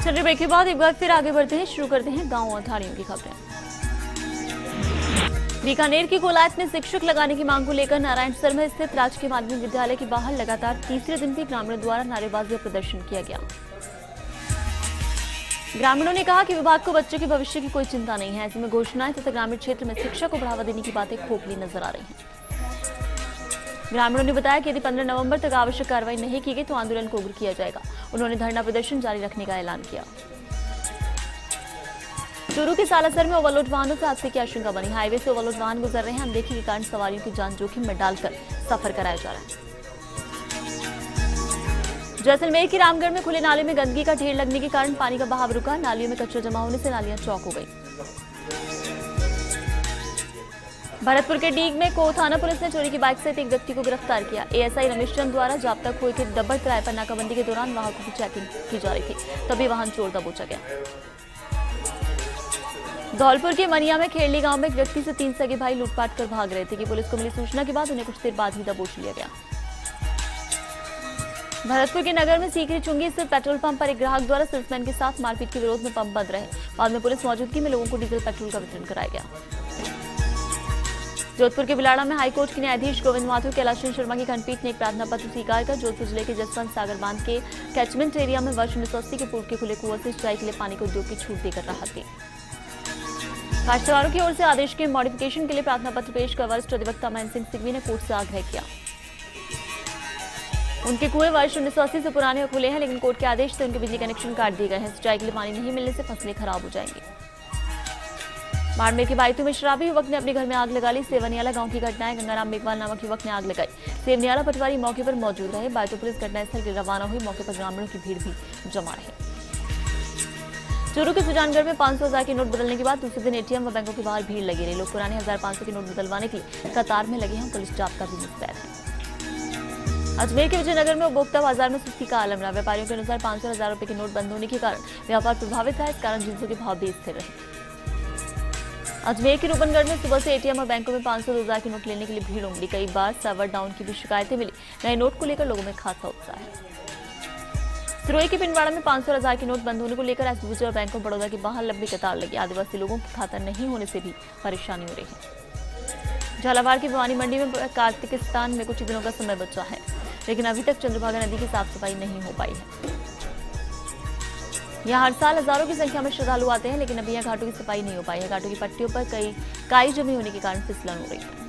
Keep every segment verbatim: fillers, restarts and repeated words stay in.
छोटे ब्रेक के बाद एक बार फिर आगे बढ़ते हैं, शुरू करते हैं गांव और धाड़ियों की खबरें। बीकानेर की कोलायत में शिक्षक लगाने की मांग को लेकर नारायण शर्मा स्थित राजकीय माध्यमिक विद्यालय के बाहर लगातार तीसरे दिन भी ग्रामीणों द्वारा नारेबाजी और प्रदर्शन किया गया। ग्रामीणों ने कहा कि विभाग को बच्चों के भविष्य की कोई चिंता नहीं है, ऐसे में घोषणाएं तथा ग्रामीण क्षेत्र में शिक्षा को बढ़ावा देने की बातें खोखली नजर आ रही हैं। ग्रामीणों ने बताया कि यदि पंद्रह नवंबर तक आवश्यक कार्रवाई नहीं की गई तो आंदोलन को उग्र किया जाएगा। उन्होंने धरना प्रदर्शन जारी रखने का ऐलान किया। चूरू के सालासर में ओवरलोड वाहनों से हादसे की आशंका बनी। हाईवे से ओवरलोड वाहन गुजर रहे हैं, अनदेखी के कारण सवारियों की जान जोखिम में डालकर सफर कराया जा रहा है। जैसलमेर के रामगढ़ में खुले नाले में गंदगी का ढेर लगने के कारण पानी का बहाव रुका। नालियों में कचरा जमा होने से नालियां चौक हो गई। भरतपुर के डीग में को थाना पुलिस ने चोरी की बाइक से एक व्यक्ति को गिरफ्तार किया। एएसआई रमेश चंद द्वारा जाब्ता खोए के डब्बर किराए पर नाकाबंदी के दौरान वाहनों की चेकिंग की जा रही थी, तभी वाहन चोर दबोचा गया। धौलपुर के मनिया में खेड़ली गांव में एक व्यक्ति से तीन सगे भाई लूटपाट कर भाग रहे थे कि पुलिस को मिली सूचना के बाद उन्हें कुछ देर बाद ही दबोच लिया गया। भरतपुर के नगर में सीकरी चुंगी स्थित पेट्रोल पंप पर एक ग्राहक द्वारा सेल्समैन के साथ मारपीट के विरोध में पंप बंद रहे। बाद में पुलिस मौजूदगी में लोगों को डीजल पेट्रोल का वितरण कराया गया। जोधपुर के बिलाड़ा में हाईकोर्ट के न्यायाधीश गोविंद माथुर कैलाश शर्मा की खंडपीठ ने एक प्रार्थना पत्र स्वीकार कर जोधपुर जिले के जसवंत सागर बांध के कैचमेंट एरिया में वर्ष उन्नीस सौ अस्सी के पूर्व के खुले कुआं से सिंचाई के लिए पानी को उद्योग की छूट देकर राहत दी। काश्तकारों की ओर से आदेश के मॉडिफिकेशन के लिए प्रार्थना पत्र पेश कर वरिष्ठ अधिवक्ता महेंद्र सिंह सिंघवी ने कोर्ट से आग्रह किया। उनके कुएं वर्ष उन्नीस सौ अस्सी से पुराने और खुले हैं, लेकिन कोर्ट के आदेश से उनके बिजली कनेक्शन काट दिए गए हैं। सिंचाई के लिए पानी नहीं मिलने से फसलें खराब हो जाएंगी। बाड़मेर के बायतू में शराबी युवक ने अपने घर में आग लगा ली। सेवनियाला गांव की घटना है। गंगाराम मेघवाल नामक युवक ने आग लगाई। सेवनियाला पटवारी मौके पर मौजूद रहे। बायतू पुलिस घटनास्थल के रवाना हुई। मौके पर ग्रामीणों की भीड़ भी जमा रही। चूरू के सुजानगढ़ में पांच सौ हजार के नोट बदलने के बाद दूसरे दिन एटीएम व बैंकों के बाहर भीड़ लगी रही। लोग पुराने हजार पांच सौ के नोट बदलवाने के लिए कतार में लगे हैं। पुलिस जाब्ता भी मुस्तैद है। अजमेर के विजयनगर में उपभोक्ता बाजार में सुस्ती का आलम रहा। व्यापारियों के अनुसार पांच सौ हजार रुपए के नोट बंद होने के कारण व्यापार प्रभावित रहा। इस कारण जिंसों के भाव भी स्थिर रहे। अजमेर के रूपनगढ़ में सुबह से एटीएम और बैंकों में पांच सौ हजार के नोट लेने के लिए भीड़ उमड़ी। कई बार सर्वर डाउन की भी शिकायतें मिली। नए नोट को लेकर लोगों में खासा उत्साह है। सिरोही के पिंडवाड़ा में पांच सौ हजार के नोट बंद होने को लेकर एसबीआई और बैंक ऑफ बड़ौदा के बाहर लंबी कतार लगी। आदिवासी लोगों की खाता नहीं होने से भी परेशानी हो रही है। झालावाड़ की भिवानी मंडी में कार्तिकस्तान में कुछ दिनों का समय बचा है, लेकिन अभी तक चंद्रभागा नदी की साफ सफाई नहीं हो पाई है। यहाँ हर साल हजारों की संख्या में श्रद्धालु आते हैं, लेकिन अभी यहाँ घाटों की सफाई नहीं हो पाई है। घाटों की पट्टियों पर कई काई जमी होने के कारण फिसलन हो रही है।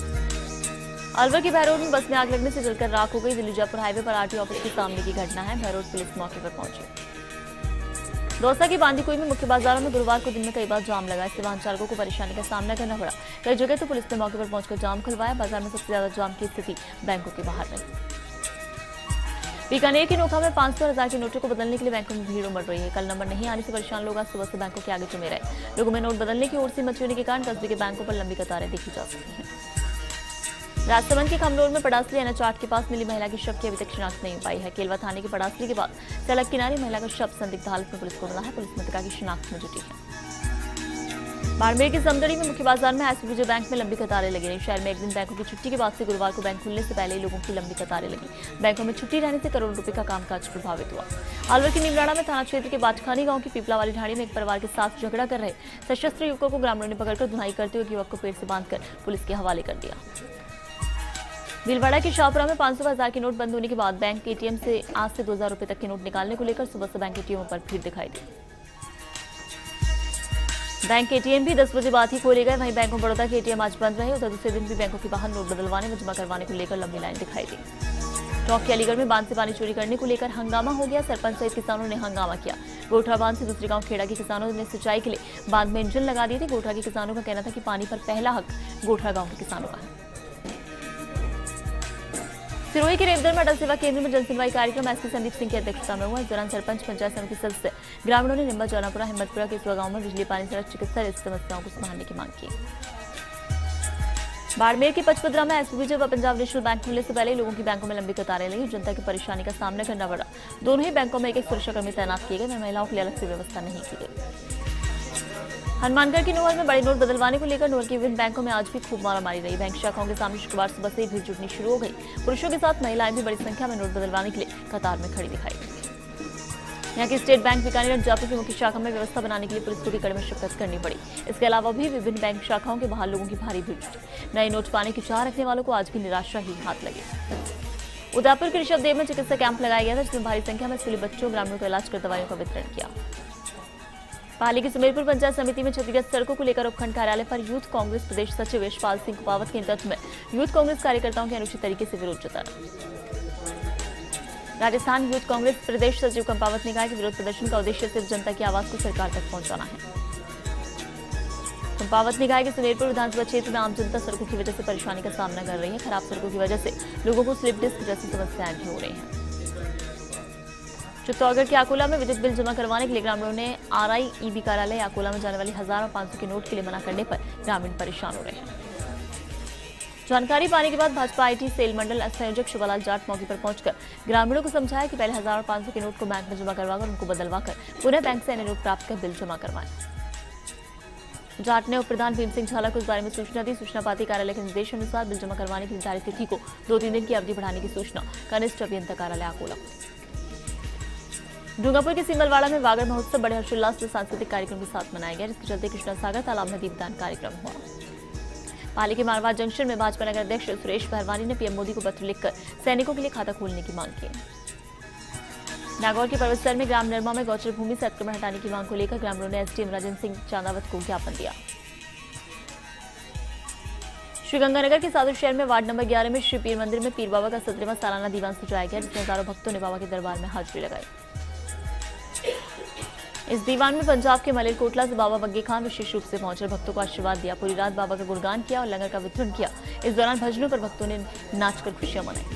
अलवर के भैरोड में बस में आग लगने से जलकर राख हो गई। दिल्ली जयपुर हाईवे पर आरटीओ ऑफिस के सामने की घटना है। भैरोड पुलिस मौके पर पहुंची। दौसा की बांदीकुई में मुख्य बाजारों में गुरुवार को दिन में कई बार जाम लगा। इससे वाहन चालकों को परेशानी का सामना करना पड़ा। कई जगह तो पुलिस ने मौके पर पहुंचकर जाम खुलवाया। बाजार में सबसे ज्यादा जाम की स्थिति बैंकों के बाहर रही। बीकानेर के नोखा में पांच सौ हजार के नोटों को बदलने के लिए बैंकों में भीड़ उमड़ रही है। कल नंबर नहीं आने से परेशान लोग आज सुबह से बैंकों के आगे जमे रहे। लोगों में नोट बदलने की ओर से मची होने के कारण कस्बे के बैंकों पर लंबी कतारें देखी जा सकती हैं। राजसमंद के खमनोर में पड़ासली एनएच आठ के पास मिली महिला की शव की अभी तक शिनाख्त नहीं हो पाई है। केलवा थाने के पड़ासली के बाद सड़क किनारे महिला का शव संदिग्ध हालत में पुलिस को मिला है। पुलिस मृतका की शिनाख्त में जुटी है। बाड़मेर के समदड़ी में मुख्य बाजार में एसबीआई बैंक में लंबी कतारें लगी रही। शहर में एक दिन बैंकों की छुट्टी के बाद से गुरुवार को बैंक खुलने से पहले ही लोगों की लंबी कतारें लगी। बैंकों में छुट्टी रहने से करोड़ों रुपए का कामकाज प्रभावित हुआ। अलवर के नीमराड़ा में थाना क्षेत्र के बाटखानी गांव की पीपला वाली ढाणी में एक परिवार के साथ झगड़ा कर रहे सशस्त्र युवकों को ग्रामीणों ने पकड़कर धुनाई करते हुए युवक को पेड़ से बांधकर पुलिस के हवाले कर दिया। भीलवाड़ा के शाहपुरा में पांच सौ हजार के नोट बंद होने के बाद बैंक एटीएम से आज से दो हजार रुपए तक के नोट निकालने को लेकर सुबह से बैंक एटीएम पर भीड़ दिखाई दी। बैंक एटीएम भी दस बजे बाद ही खोले गए। वहीं बैंक ऑफ बड़ौदा के एटीएम आज बंद रहे। उधर दूसरे दिन भी बैंकों के बाहर नोट बदलवाने व जमा करवाने को लेकर लंबी लाइन दिखाई दी। टॉक के अलीगढ़ में बांध से पानी चोरी करने को लेकर हंगामा हो गया। सरपंच सहित किसानों ने हंगामा किया। गोठा बांध से दूसरे गांव खेड़ा के किसानों ने सिंचाई के लिए बांध में इंजन लगा दिए थे। गोठा के किसानों का कहना था कि पानी पर पहला हक गोठा गांव के किसानों का है। सिरोही के रेवदर में अटल सेवा केंद्र में जनसुनवाई कार्यक्रम एसपी संदीप सिंह की अध्यक्षता में हुआ। इस दौरान सरपंच, पंचायत समिति सदस्य, ग्रामीणों ने निम्बा, जौनापुरा, हिम्मतपुरा के स्व गांव में बिजली, पानी, सड़क, चिकित्सा जैसी समस्याओं को संभालने की मांग की। बाड़मेर के पचपदरा में एसबीआई व पंजाब नेशनल बैंक खुलने से पहले लोगों की बैंकों में लंबी कतारें लगी। जनता की परेशानी का सामना करना पड़ा। दोनों ही बैंकों में एक एक सुरक्षाकर्मी तैनात किए गए। महिलाओं के लिए अलग से व्यवस्था नहीं की गई। हनुमानगढ़ की नोहर में बड़े नोट बदलवाने को लेकर नोहर के विभिन्न बैंकों में आज भी खूब मारामारी रही। बैंक शाखाओं के सामने शुक्रवार सुबह से ही भीड़ जुटनी शुरू हो गई। पुरुषों के साथ महिलाएं भी बड़ी संख्या में नोट बदलवाने के लिए कतार में खड़ी दिखाई दी। यहाँ की स्टेट बैंक बीकानेर और जयपुर की मुख्य शाखा में व्यवस्था बनाने के लिए पुलिस को भी कड़ी मशक्कत करनी पड़ी। इसके अलावा भी विभिन्न बैंक शाखाओं के बाहर लोगों की भारी भीड़ जुटी। नए नोट पाने की चाह रखने वालों को आज भी निराशा ही हाथ लगी। उदयपुर के ऋषभ देव में चिकित्सा कैंप लगाया गया था, जिसमें भारी संख्या में स्कूली बच्चों ग्रामीणों का इलाज कर दवाइयों का वितरण किया। पाली की सुमेरपुर पंचायत समिति में क्षतिग्रस्त सड़कों को लेकर उपखंड कार्यालय पर यूथ कांग्रेस प्रदेश सचिव यशपाल सिंह कुपावत के नेतृत्व में यूथ कांग्रेस कार्यकर्ताओं के अनुचित तरीके से विरोध जताया। राजस्थान यूथ कांग्रेस प्रदेश सचिव कुपावत ने कहा कि विरोध प्रदर्शन का उद्देश्य सिर्फ जनता की आवाज को सरकार तक पहुंचाना है। कुपावत ने कहा कि सुमेरपुर विधानसभा क्षेत्र में आम जनता सड़कों की वजह से परेशानी का सामना कर रही है। खराब सड़कों की वजह से लोगों को स्लिप डिस्क जैसी समस्याएं भी हो रही हैं। चित्तौड़गढ़ के अकोला में विद्युत बिल जमा करवाने के लिए ग्रामीणों ने आरआई ईबी कार्यालय अकोला में जाने वाली हजार और पांच सौ के नोट के लिए मना करने पर ग्रामीण परेशान हो रहे हैं। जानकारी पाने के बाद भाजपा आईटी सेल मंडल संयोजक शिवलाल जाट मौके पर पहुंचकर ग्रामीणों को समझाया कि पहले हजार और पांच सौ के नोट को बैंक में जमा करवाकर उनको बदलवाकर पुनः बैंक से अन्य नोट प्राप्त कर बिल जमा करवाएं। जाट ने उप प्रधान भीम सिंह झाला को इस बारे में सूचना दी। सूचना पाती कार्यालय के निर्देश अनुसार बिल जमा करवाने की निर्धारित तिथि को दो तीन दिन की अवधि बढ़ाने की सूचना कनिष्ठ अभियंता कार्यालय अकोला। डूंगरपुर के सिमलवाड़ा में वागड़ महोत्सव बड़े हर्षोल्लास से सांस्कृतिक कार्यक्रम के साथ मनाया गया, जिसके चलते कृष्णा सागर तालाब में दीपदान कार्यक्रम हुआ। पाली के मारवाड़ जंक्शन में भाजपा नगर अध्यक्ष सुरेश पहलवानी ने पीएम मोदी को पत्र लिखकर सैनिकों के लिए खाता खोलने की मांग की। नागौर के पर्वतसर में ग्राम नरमा में गौचर भूमि से अतिक्रमण हटाने की मांग को लेकर ग्रामीणों ने एसडीएम राजेंद्र सिंह चांदावत को ज्ञापन दिया। श्रीगंगानगर के साधु शहर में वार्ड नंबर ग्यारह में श्री पीर मंदिर में पीर बाबा का सत्रहवां सालाना दीवान सजाया गया, जिसमें हजारों भक्तों ने बाबा के दरबार में हाजिरी लगाई। इस दीवान में पंजाब के मलेरकोटला से बाबा बग्गे खान विशेष रूप से पहुंचकर भक्तों को आशीर्वाद दिया। पूरी रात बाबा का गुणगान किया और लंगर का वितरण किया। इस दौरान भजनों पर भक्तों ने नाचकर खुशियां मनाई।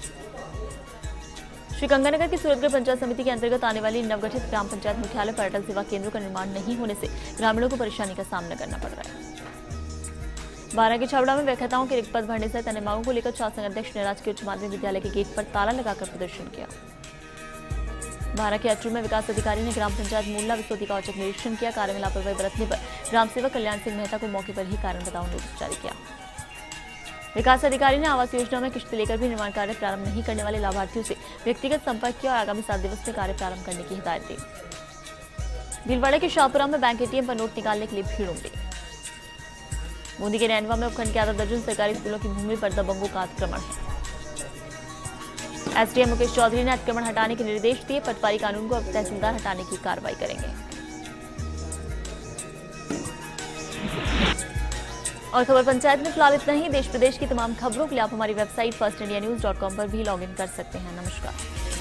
श्रीगंगानगर की सूरतगढ़ पंचायत समिति के अंतर्गत आने वाली नवगठित ग्राम पंचायत मुख्यालय पर अटल सेवा केंद्रों का निर्माण नहीं होने से ग्रामीणों को परेशानी का सामना करना पड़ रहा है। बारह के छावड़ा में व्याख्याताओं के रिक्त पद भरने सहित अन्य मांगों को लेकर छात्र संघ अध्यक्ष ने राजकीय उच्च माध्यमिक विद्यालय के गेट पर ताला लगाकर प्रदर्शन किया। बारह के अटरू में विकास अधिकारी ने ग्राम पंचायत मूला विस्फोटी का औचक निरीक्षण किया। कार्य में लापरवाही बरतने पर ग्राम सेवक कल्याण सिंह मेहता को मौके पर ही कारण बताओ नोटिस जारी किया। विकास अधिकारी ने आवास योजना में किश्त लेकर भी निर्माण कार्य प्रारंभ नहीं करने वाले लाभार्थियों से व्यक्तिगत संपर्क किया और आगामी सात दिवस में कार्य प्रारंभ करने की हिदायत दी। भीलवाड़ा के शाहपुरा में बैंक एटीएम पर नोट निकालने के लिए भीड़ उमड़ी। बूंदी के नैनवा में उपखंड के आधा दर्जन सरकारी स्कूलों की भूमि पर दबंगों का अतिक्रमण है। एसडीएम मुकेश चौधरी ने अतिक्रमण हटाने के निर्देश दिए। पटवारी कानून को अब तहसीलदार हटाने की कार्रवाई करेंगे। और खबर पंचायत में फिलहाल इतना ही। देश प्रदेश की तमाम खबरों के लिए आप हमारी website First India news dot com पर भी लॉग इन कर सकते हैं। नमस्कार।